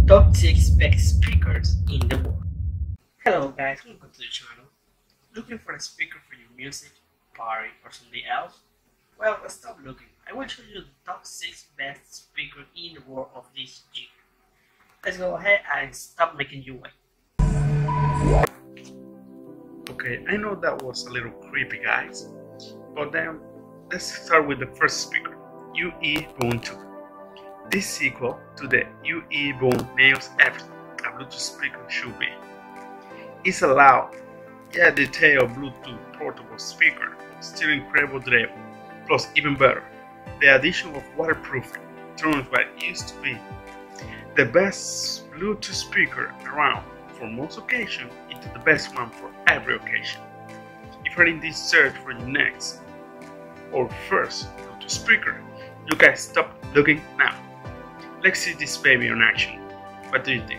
Top 6 best speakers in the world. Hello guys, welcome to the channel. Looking for a speaker for your music, party or something else? Well, stop looking. I will show you the top 6 best speakers in the world of this year. Let's go ahead and stop making you wait. Okay, I know that was a little creepy guys, but then let's start with the first speaker, UE Boom 2. This sequel to the UE Boom nails everything a Bluetooth speaker should be. It's a loud, yet detailed Bluetooth portable speaker, still incredible durable, plus even better, the addition of waterproofing turns what used to be the best Bluetooth speaker around for most occasions into the best one for every occasion. If you're in this search for your next or first Bluetooth speaker, you guys stop looking now. Let's see this baby in action. What do you think?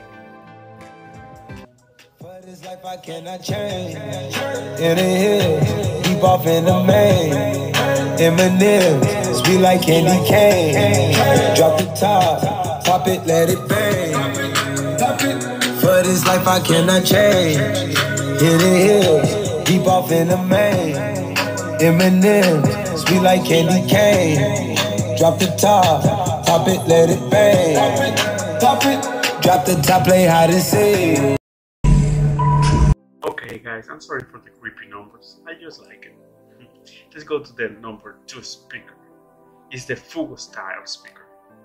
For this life I cannot change. In the hill, deep off in the main. Eminem, sweet like candy cane. Drop the top it, let it bang. For this life I cannot change. In the hill, deep off in the main. Eminem, sweet like candy cane. Drop the top it, let it bang. Top it, drop the top, play hide and seek. Okay guys, I'm sorry for the creepy numbers, I just like it. Let's go to the number 2 speaker. It's the Fugo style speaker.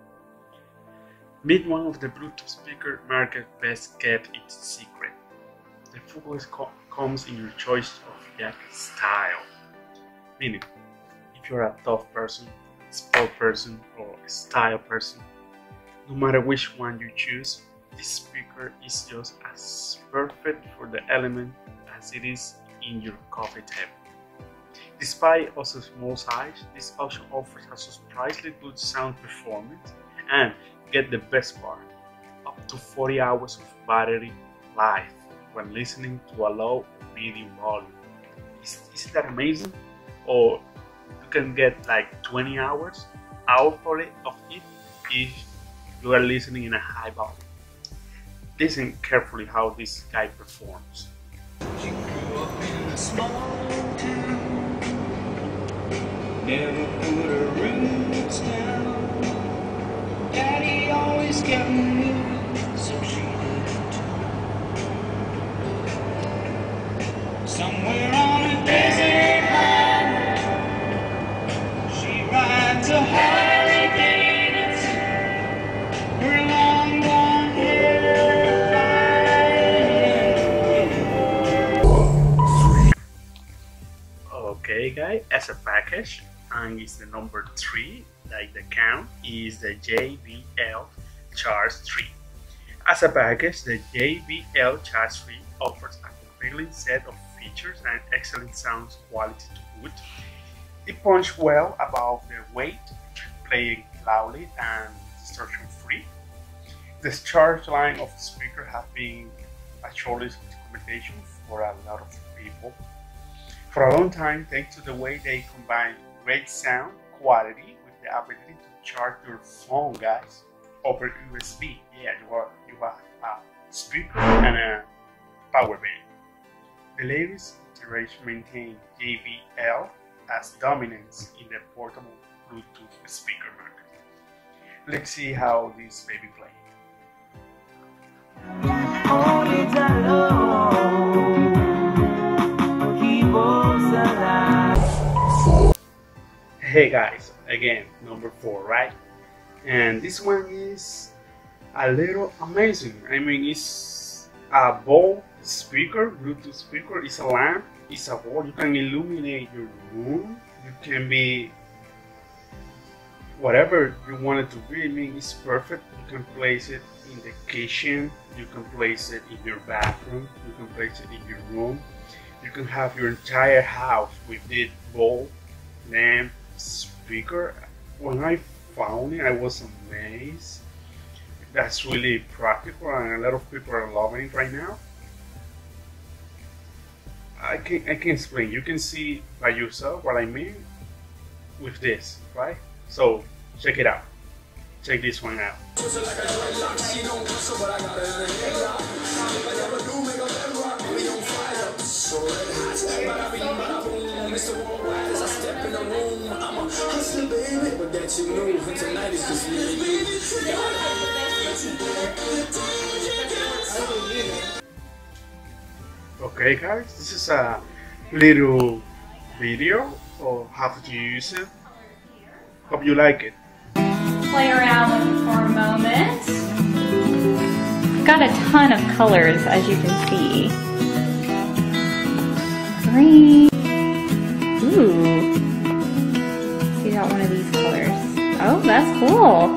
Meet one of the Bluetooth speaker market best kept its secret. The Fugo comes in your choice of jack style. Meaning, if you're a tough person, sport person or a style person, no matter which one you choose, this speaker is just as perfect for the element as it is in your coffee table. Despite also small size, this option offers a surprisingly good sound performance and, get the best part, up to 40 hours of battery life when listening to a low or medium volume. Isn't that amazing? Or you can get like 20 hours out of it if you are listening in a high volume. Listen carefully how this guy performs. She grew up in a small town, never put her roots down. Daddy always kept me moving, so she did too. Somewhere on a desert highway, she rides a Harley Davidson, her long blonde hair flying. Okay guys, as a package, and it's the number 3, like the count, is the JBL Charge 3. As a package, the JBL Charge 3 offers a compelling set of features and excellent sound quality to boot. It punches well above the weight, playing loudly and distortion free. The charge line of the speaker has been a shortlist recommendation for a lot of people for a long time, thanks to the way they combine great sound quality with the ability to charge your phone, guys, over USB. Yeah, you have a speaker and a power bank. The latest iteration maintains JBL as dominance in the portable Bluetooth speaker market. Let's see how this baby plays. Hey guys, again, number 4, right? And this one is a little amazing. I mean, it's a ball speaker, Bluetooth speaker. It's a lamp, it's a ball. You can illuminate your room. You can be whatever you want it to be. I mean, it's perfect. You can place it in the kitchen. You can place it in your bathroom. You can place it in your room. You can have your entire house with this ball, lamp, speaker. When I found it, I was amazed. That's really practical and a lot of people are loving it right now. I can explain. You can see by yourself what I mean with this, right? So check it out. Check this one out. Okay guys, this is a little video of how to use it. Hope you like it. Play around with it for a moment. I've got a ton of colors, as you can see. Green. Ooh. See, got one of these colors. Oh, that's cool.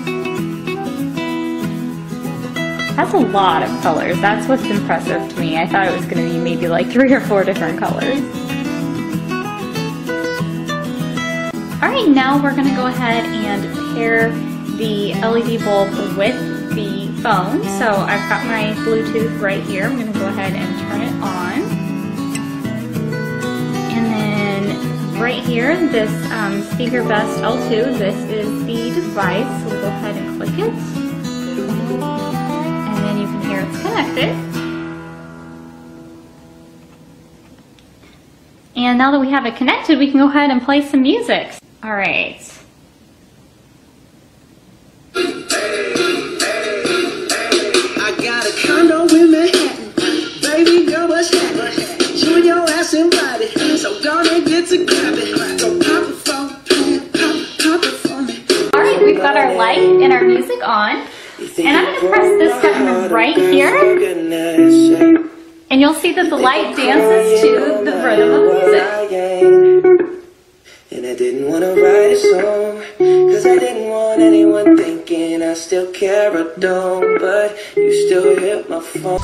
That's a lot of colors. That's what's impressive to me. I thought it was going to be maybe like 3 or 4 different colors. Alright, now we're going to go ahead and pair the LED bulb with the phone. So I've got my Bluetooth right here. I'm going to go ahead and turn it on. And then right here, this Speaker Best L2, this is the device. So we'll go ahead and click it. And then you can hear it's connected. And now that we have it connected, we can go ahead and play some music. All right. I got a condo in Manhattan, baby girl, what's happening? You and your ass invited, so gonna get to grab it. So pop it for me, pop it for me. All right, we've got our light and our music on, and I'm gonna press this button right here, and you'll see that the light dances to the rhythm of music. And I didn't want to write a song, cause I didn't want anyone thinking I still care or don't, but you still hit my phone.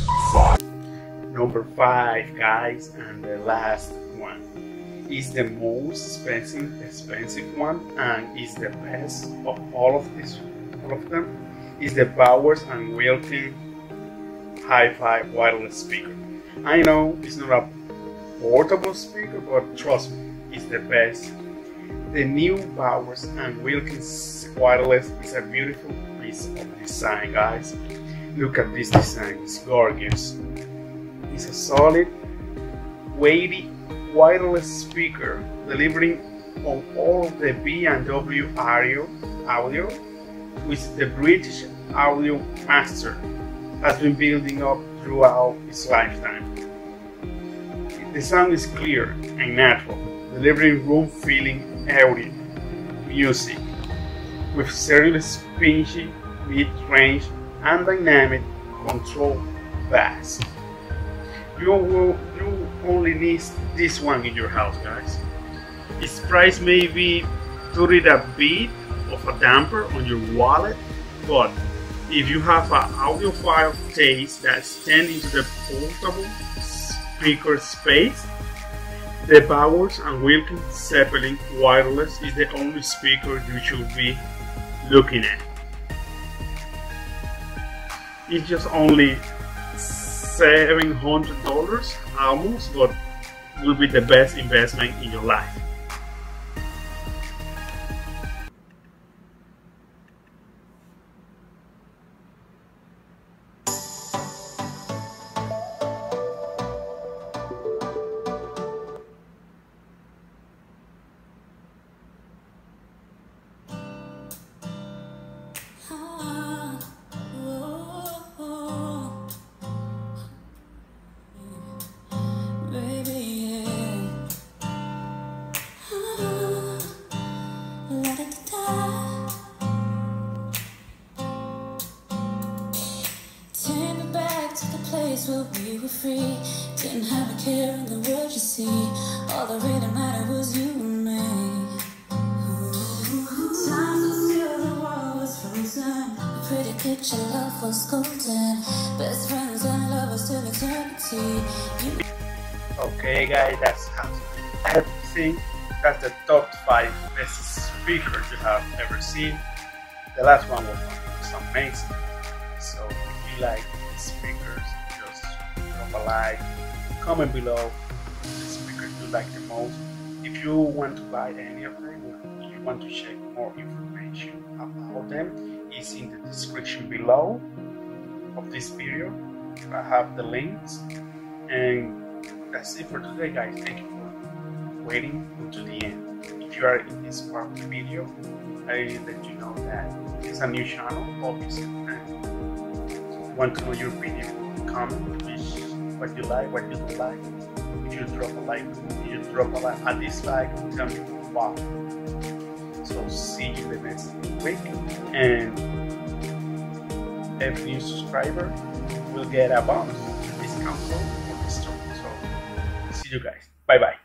Number 5 guys, and the last one is the most expensive one, and is the best of all of them, is the Bowers & Wilkins Hi-Fi wireless speaker. I know it's not a portable speaker, but trust me, it's the best. The new Bowers & Wilkins wireless is a beautiful piece of design, guys. Look at this design, it's gorgeous. It's a solid, weighty wireless speaker delivering on all of the B&W audio, which the British Audio Master has been building up throughout its lifetime. The sound is clear and natural, delivering room-filling audio music with serious pinchy mid-range and dynamic control bass. You only need this one in your house, guys. Its price may be putting a bit of a damper on your wallet, but if you have an audiophile taste that extends into the portable speaker space, the Bowers & Wilkins Zeppelin Wireless is the only speaker you should be looking at. It's just only $700 almost, but will be the best investment in your life. Where we were free, didn't have a care in the world, you see. All that really mattered was you and me. Times were still, the world was frozen. A pretty picture, love was golden. Best friends and lovers till eternity. Okay guys, that's everything. That's the top 5 best speakers you have ever seen. The last one was amazing. So if you like speakers, just drop a like, comment below the speakers you like the most. If you want to buy any of them, or if you want to check more information about them is in the description below of this video. I have the links, and that's it for today, guys. Thank you for waiting until the end. If you are in this part of the video, I let you know that it's a new channel, obviously, and want to know your opinion, comment, what you like, what you don't like. If you drop a like, if you drop a dislike, tell me why. So see you the next week, and every new subscriber will get a bonus discount code for the store. So see you guys. Bye bye.